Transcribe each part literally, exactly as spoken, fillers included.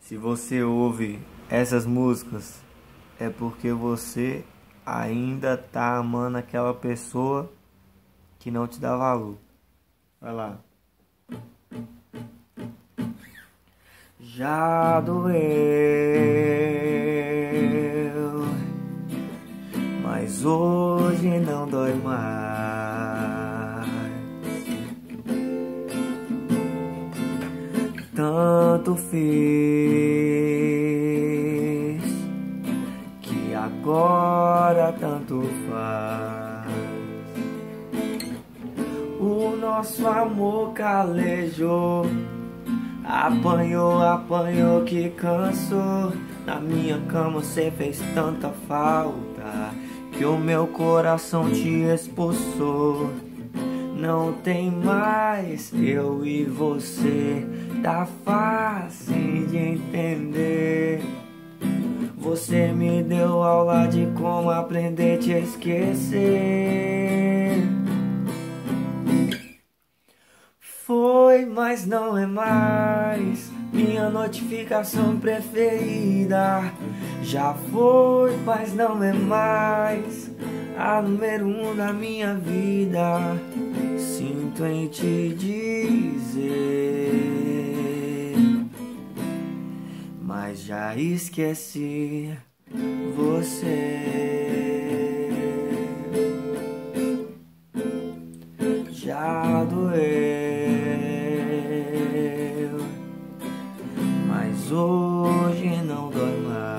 Se você ouve essas músicas, é porque você ainda tá amando aquela pessoa que não te dá valor. Vai lá. Já doeu, mas hoje não dói mais. Tanto fiz que agora tanto faz. O nosso amor calejou, apanhou, apanhou que cansou. Na minha cama cê fez tanta falta que o meu coração te expulsou. Não tem mais eu e você, tá fácil de entender. Você me deu aula de como aprender a te esquecer. Foi, mas não é mais minha notificação preferida. Já foi, mas não é mais a número um da minha vida. Sinto em te dizer, mas já esqueci você. Já doeu, mas hoje não dói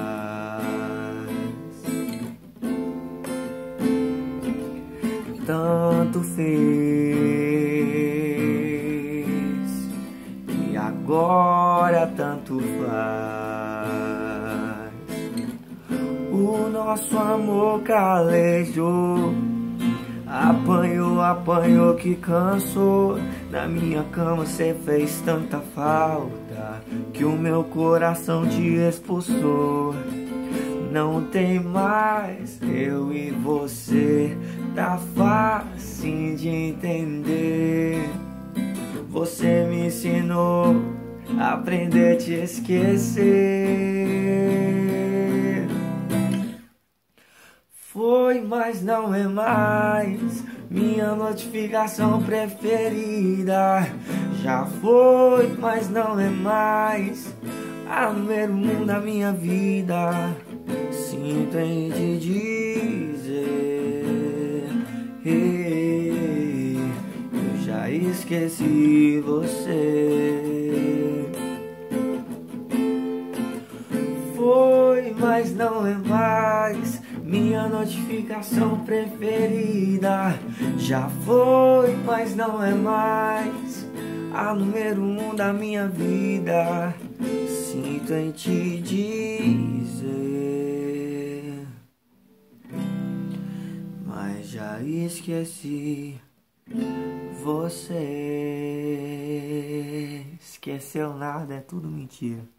mais. Tanto fez e agora tanto faz. O nosso amor calejou, apanhou, apanhou que cansou. Na minha cama cê fez tanta falta que o meu coração te expulsou. Não tem mais eu e você, tá fácil de entender. Você me ensinou a aprender a te esquecer. Foi, mas não é mais minha notificação preferida. Já foi, mas não é mais a número um da minha vida. Sinto em te dizer, hey, eu já esqueci você. Foi, mas não é mais minha notificação preferida. Já foi, mas não é mais a número um da minha vida. Sinto em te dizer, mas já esqueci você. Esqueceu nada, é tudo mentira.